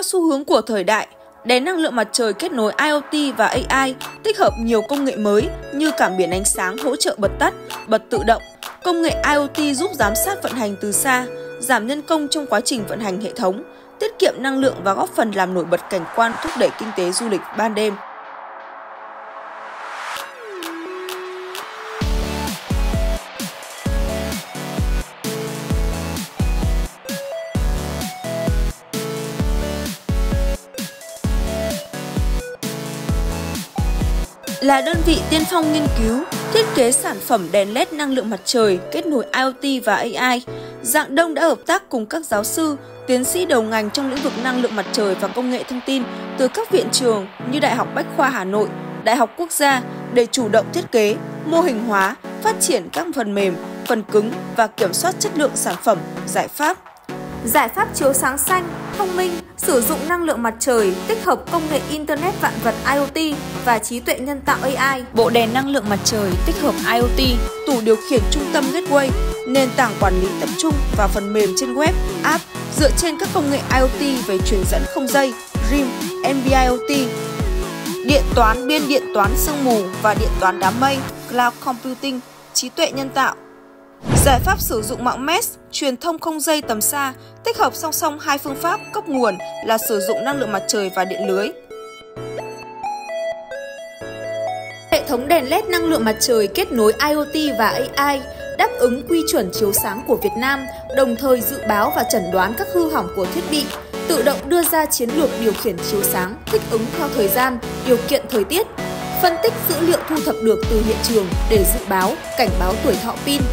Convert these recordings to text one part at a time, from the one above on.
Theo xu hướng của thời đại, đèn năng lượng mặt trời kết nối IoT và AI tích hợp nhiều công nghệ mới như cảm biến ánh sáng hỗ trợ bật tắt, bật tự động. Công nghệ IoT giúp giám sát vận hành từ xa, giảm nhân công trong quá trình vận hành hệ thống, tiết kiệm năng lượng và góp phần làm nổi bật cảnh quan thúc đẩy kinh tế du lịch ban đêm. Là đơn vị tiên phong nghiên cứu, thiết kế sản phẩm đèn LED năng lượng mặt trời kết nối IoT và AI, Rạng Đông đã hợp tác cùng các giáo sư, tiến sĩ đầu ngành trong lĩnh vực năng lượng mặt trời và công nghệ thông tin từ các viện trường như Đại học Bách khoa Hà Nội, Đại học Quốc gia để chủ động thiết kế, mô hình hóa, phát triển các phần mềm, phần cứng và kiểm soát chất lượng sản phẩm, giải pháp. Giải pháp chiếu sáng xanh, thông minh, sử dụng năng lượng mặt trời, tích hợp công nghệ Internet vạn vật IoT và trí tuệ nhân tạo AI. Bộ đèn năng lượng mặt trời tích hợp IoT, tủ điều khiển trung tâm Gateway, nền tảng quản lý tập trung và phần mềm trên web, app dựa trên các công nghệ IoT về truyền dẫn không dây, RIM, NB-IoT, điện toán biên điện toán sương mù và điện toán đám mây, Cloud Computing, trí tuệ nhân tạo. Giải pháp sử dụng mạng mesh, truyền thông không dây tầm xa, tích hợp song song hai phương pháp cấp nguồn là sử dụng năng lượng mặt trời và điện lưới. Hệ thống đèn LED năng lượng mặt trời kết nối IoT và AI đáp ứng quy chuẩn chiếu sáng của Việt Nam, đồng thời dự báo và chẩn đoán các hư hỏng của thiết bị, tự động đưa ra chiến lược điều khiển chiếu sáng thích ứng theo thời gian, điều kiện thời tiết, phân tích dữ liệu thu thập được từ hiện trường để dự báo, cảnh báo tuổi thọ pin.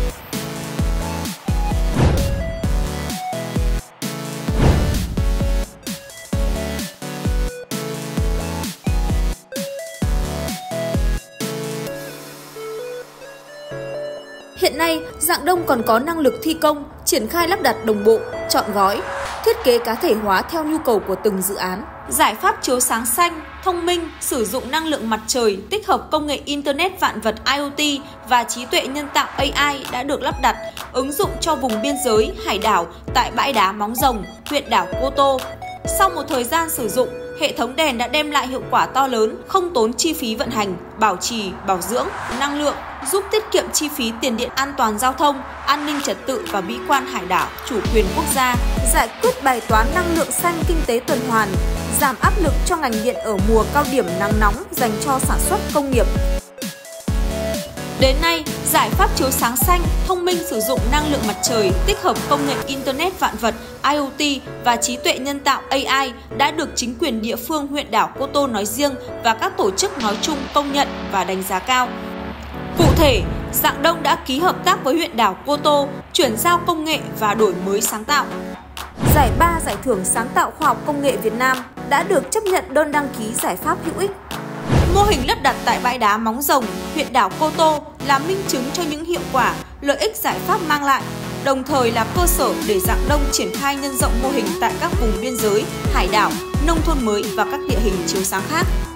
Hiện nay, Rạng Đông còn có năng lực thi công, triển khai lắp đặt đồng bộ, trọn gói, thiết kế cá thể hóa theo nhu cầu của từng dự án. Giải pháp chiếu sáng xanh, thông minh, sử dụng năng lượng mặt trời, tích hợp công nghệ Internet vạn vật IoT và trí tuệ nhân tạo AI đã được lắp đặt, ứng dụng cho vùng biên giới, hải đảo tại bãi đá Móng Rồng, huyện đảo Cô Tô. Sau một thời gian sử dụng, hệ thống đèn đã đem lại hiệu quả to lớn, không tốn chi phí vận hành, bảo trì, bảo dưỡng, năng lượng, giúp tiết kiệm chi phí tiền điện, an toàn giao thông, an ninh trật tự và mỹ quan hải đảo, chủ quyền quốc gia, giải quyết bài toán năng lượng xanh kinh tế tuần hoàn, giảm áp lực cho ngành điện ở mùa cao điểm nắng nóng dành cho sản xuất công nghiệp. Đến nay, giải pháp chiếu sáng xanh, thông minh sử dụng năng lượng mặt trời, tích hợp công nghệ Internet vạn vật, IoT và trí tuệ nhân tạo AI đã được chính quyền địa phương huyện đảo Cô Tô nói riêng và các tổ chức nói chung công nhận và đánh giá cao. Cụ thể, Rạng Đông đã ký hợp tác với huyện đảo Cô Tô, chuyển giao công nghệ và đổi mới sáng tạo. Giải 3 Giải thưởng sáng tạo khoa học công nghệ Việt Nam đã được chấp nhận đơn đăng ký giải pháp hữu ích. Mô hình lắp đặt tại bãi đá Móng Rồng, huyện đảo Cô Tô là minh chứng cho những hiệu quả, lợi ích giải pháp mang lại, đồng thời là cơ sở để Rạng Đông triển khai nhân rộng mô hình tại các vùng biên giới, hải đảo, nông thôn mới và các địa hình chiếu sáng khác.